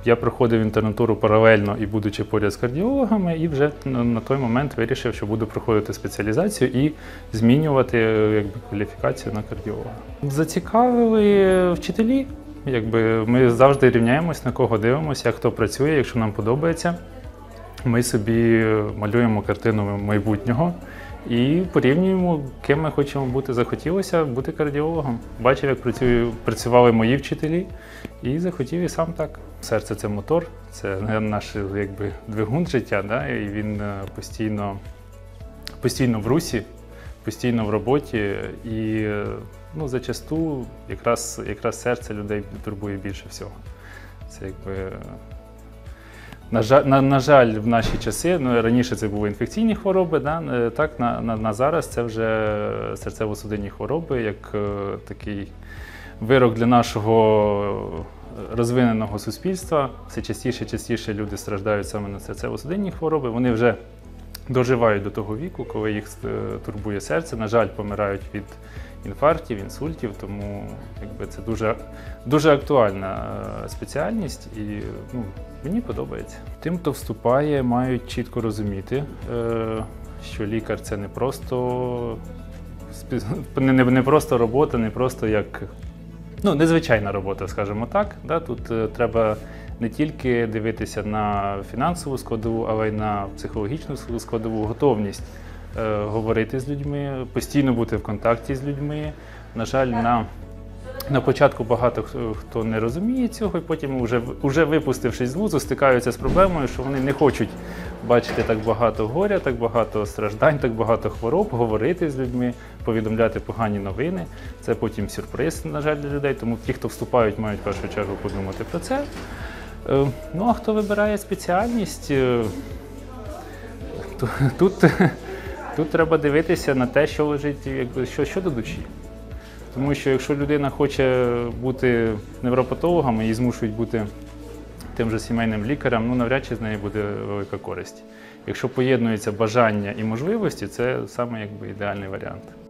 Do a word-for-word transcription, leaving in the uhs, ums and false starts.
Я проходив інтернатуру паралельно і будучи поряд з кардіологами, і вже на той момент вирішив, що буду проходити спеціалізацію і змінювати якби, кваліфікацію на кардіолога. Зацікавили вчителі. Якби, ми завжди рівняємось, на кого дивимося, як хто працює, якщо нам подобається. Ми собі малюємо картину майбутнього і порівнюємо, ким ми хочемо бути. Захотілося бути кардіологом. Бачив, як працюю, працювали мої вчителі, і захотів і сам так. Серце – це мотор, це наш якби, двигун життя, да? І він постійно, постійно в русі, постійно в роботі. І ну, зачасту якраз, якраз серце людей турбує більше всього. Це якби... На жаль, на, на жаль, в наші часи, ну, раніше це були інфекційні хвороби, да, так, на, на, на зараз це вже серцево-судинні хвороби, як е, такий вирок для нашого розвиненого суспільства. Все частіше і частіше люди страждають саме на серцево-судинні хвороби. Вони вже доживають до того віку, коли їх турбує серце. На жаль, помирають від інфарктів, інсультів, тому якби, це дуже, дуже актуальна спеціальність і ну, мені подобається. Тим, хто вступає, мають чітко розуміти, що лікар – це не просто, не, не просто робота, не просто як ну, незвичайна робота, скажімо так. Да? Тут треба не тільки дивитися на фінансову складову, але й на психологічну складову, готовність е, говорити з людьми, постійно бути в контакті з людьми. На жаль, на, на початку багато хто не розуміє цього, і потім, вже, вже випустившись з вузу, стикаються з проблемою, що вони не хочуть бачити так багато горя, так багато страждань, так багато хвороб, говорити з людьми, повідомляти погані новини. Це потім сюрприз, на жаль, для людей, тому ті, хто вступають, мають в першу чергу подумати про це. Ну, а хто вибирає спеціальність, тут, тут треба дивитися на те, що лежить, якби, що, що до душі. Тому що якщо людина хоче бути невропатологом і змушують бути тим же сімейним лікарем, ну, навряд чи з неї буде велика користь. Якщо поєднується бажання і можливості, це саме якби ідеальний варіант.